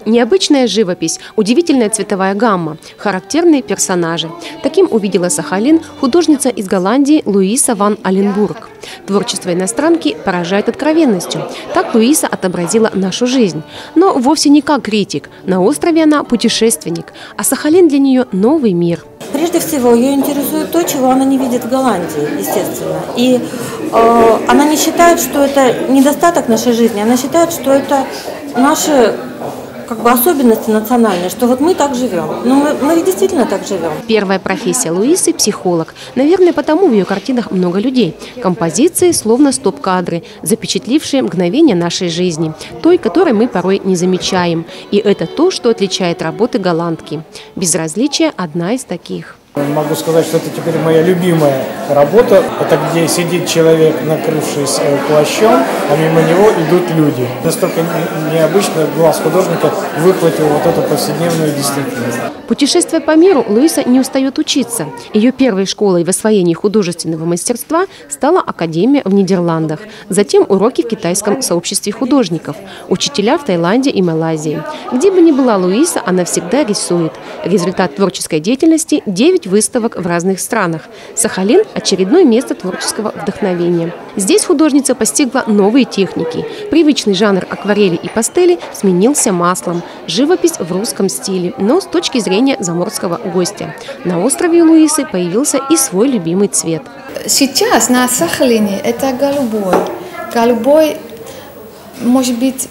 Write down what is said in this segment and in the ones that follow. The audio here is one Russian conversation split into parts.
Необычная живопись, удивительная цветовая гамма, характерные персонажи. Таким увидела Сахалин художница из Голландии Луиса ван Аленбург. Творчество иностранки поражает откровенностью. Так Луиса отобразила нашу жизнь. Но вовсе не как критик. На острове она путешественник, а Сахалин для нее новый мир. Прежде всего, ее интересует то, чего она не видит в Голландии, естественно. И она не считает, что это недостаток нашей жизни, она считает, что это наши особенности национальные, что вот мы так живем. Но мы действительно так живем. Первая профессия Луисы – психолог. Наверное, потому в ее картинах много людей. Композиции словно стоп-кадры, запечатлившие мгновения нашей жизни, той, которой мы порой не замечаем. И это то, что отличает работы голландки. Безразличие – одна из таких. Могу сказать, что это теперь моя любимая работа. Это где сидит человек, накрывшись плащом, а мимо него идут люди. Настолько необычно глаз художника выхватил вот эту повседневную действительность. Путешествуя по миру, Луиса не устает учиться. Ее первой школой в освоении художественного мастерства стала Академия в Нидерландах. Затем уроки в китайском сообществе художников, учителя в Таиланде и Малайзии. Где бы ни была Луиса, она всегда рисует. Результат творческой деятельности – 9 выставок в разных странах. Сахалин – очередное место творческого вдохновения. Здесь художница постигла новые техники. Привычный жанр акварели и пастели сменился маслом. Живопись в русском стиле, но с точки зрения заморского гостя. На острове у Луисы появился и свой любимый цвет. Сейчас на Сахалине это голубой. Голубой, может быть,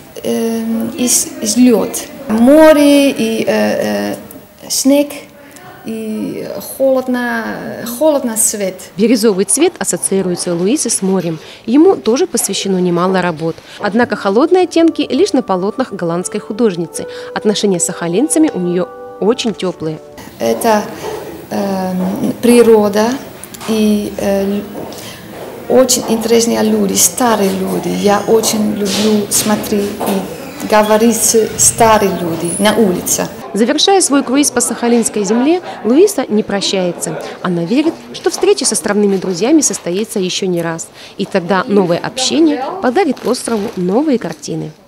из лед. Море и снег. И холодный цвет. Бирюзовый цвет ассоциируется у Луисы с морем. Ему тоже посвящено немало работ. Однако холодные оттенки лишь на полотнах голландской художницы. Отношения с сахалинцами у нее очень теплые. Это природа и очень интересные люди, старые люди. Я очень люблю смотреть и говорить с старыми людьми на улице. Завершая свой круиз по сахалинской земле, Луиса не прощается. Она верит, что встреча с островными друзьями состоится еще не раз. И тогда новое общение подарит острову новые картины.